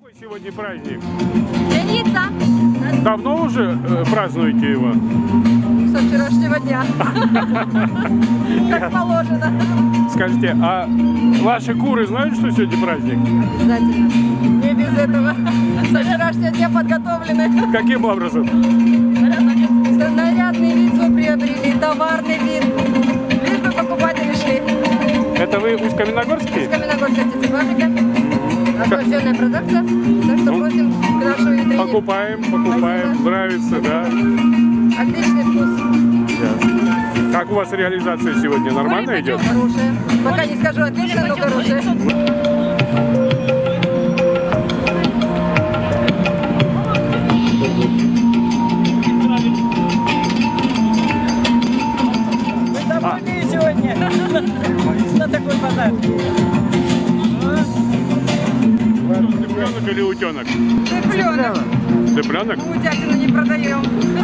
Какой сегодня праздник? Яйца. Давно уже празднуете его? Со вчерашнего дня. Как положено. Скажите, а ваши куры знают, что сегодня праздник? Обязательно. Не без этого. Со вчерашнего дня подготовлены. Каким образом? Нарядный вид приобрели, товарный вид. Лишь бы покупатели шли. Это вы Усть-Каменогорский? Усть-Каменогорская птицефабрика. Охлажденная продукция. Так что просим к нашей витрине. Покупаем. Спасибо. Нравится, да? Отличный вкус. Ясно. Как у вас реализация сегодня? Нормально идет? Хорошая. Пока не скажу отлично, но хорошая. Сегодня на такой подарок. Цыпленок или утенок? Цыпленок. Цыпленок? Утятину не продаем.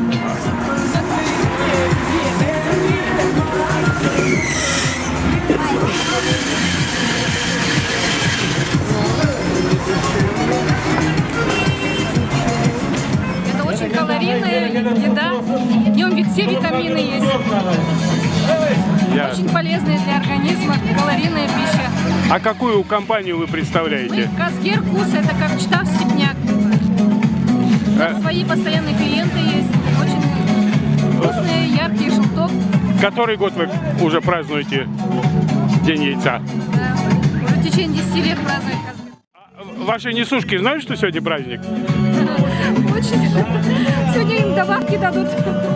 Это очень калорийная еда. В нем ведь все витамины есть. Очень полезная для организма, калорийная пища. А какую компанию вы представляете? Мы Казгер Кус, это как Чтав Степняк. У нас свои постоянные клиенты есть. Очень вкусные, яркие, желток. Который год вы уже празднуете День яйца? Да. Уже в течение 10 лет празднует Казгер. Ваши несушки знают, что сегодня праздник? Очень. Сегодня им добавки дадут.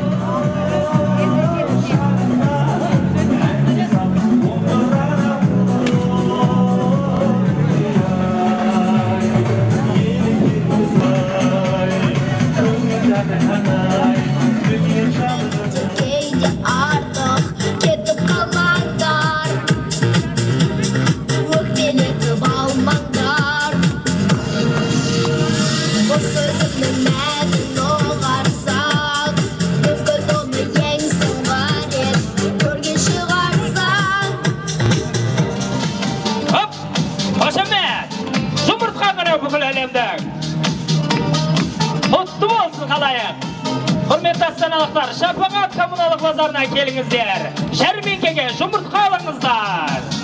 Құрметті астаналықтар, Шапағат коммуналық базарына келіңіздер. Жәрмеңкеге жұмыртқа алыңыздар.